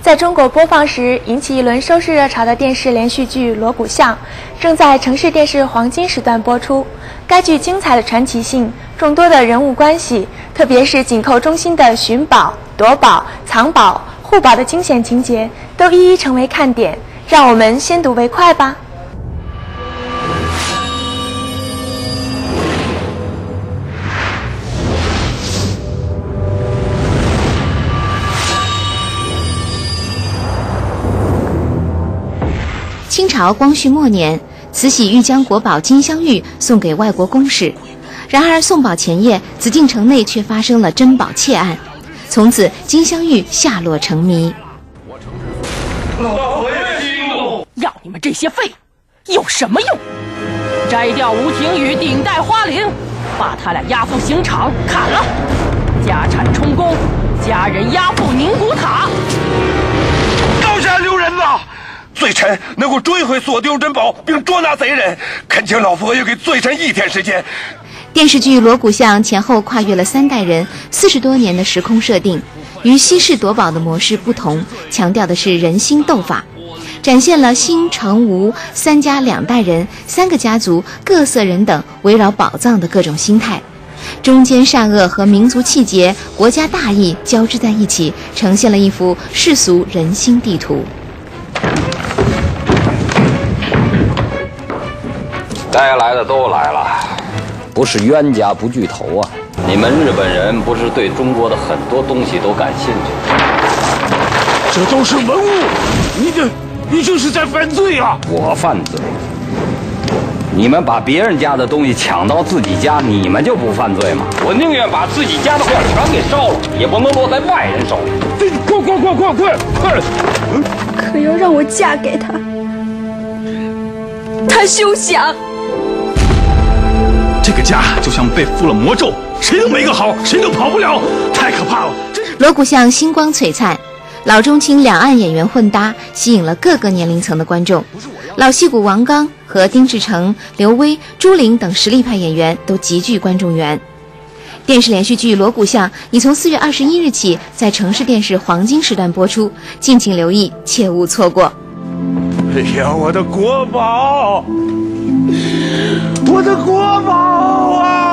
在中国播放时引起一轮收视热潮的电视连续剧《锣鼓巷》，正在城市电视黄金时段播出。该剧精彩的传奇性、众多的人物关系，特别是紧扣中心的寻宝、夺宝、藏宝、护宝的惊险情节，都一一成为看点。让我们先睹为快吧。 清朝光绪末年，慈禧欲将国宝金镶玉送给外国公使，然而送宝前夜，紫禁城内却发生了珍宝窃案，从此金镶玉下落成谜。 老佛爷息怒，要你们这些废物有什么用？摘掉吴廷宇顶戴花翎，把他俩押赴刑场砍了，家产充公，家人押赴宁古塔。 刀下留人呐！罪臣能够追回所丢珍宝，并捉拿贼人，恳请老佛爷给罪臣1天时间。 电视剧《锣鼓巷》前后跨越了3代人40多年的时空设定，与西式夺宝的模式不同，强调的是人心斗法，展现了新陈吴3家2代人3个家族各色人等围绕宝藏的各种心态，中间善恶和民族气节、国家大义交织在一起，呈现了一幅世俗人心地图。 该来的都来了，不是冤家不聚头啊！你们日本人不是对中国的很多东西都感兴趣？ 这都是文物，你这是在犯罪啊！ 我犯罪？你们把别人家的东西抢到自己家，你们就不犯罪吗？我宁愿把自己家的画全给烧了，也不能落在外人手里。快！ 可要让我嫁给他，他休想。 这个家就像被附了魔咒，谁都没个好，谁都跑不了，太可怕了。 锣鼓巷星光璀璨，老中青两岸演员混搭，吸引了各个年龄层的观众。老戏骨王刚和丁志诚、刘威、朱琳等实力派演员都极具观众缘。电视连续剧《锣鼓巷》已从4月21日起在城市电视黄金时段播出，敬请留意，切勿错过。 哎呀，我的国宝！我的国宝啊！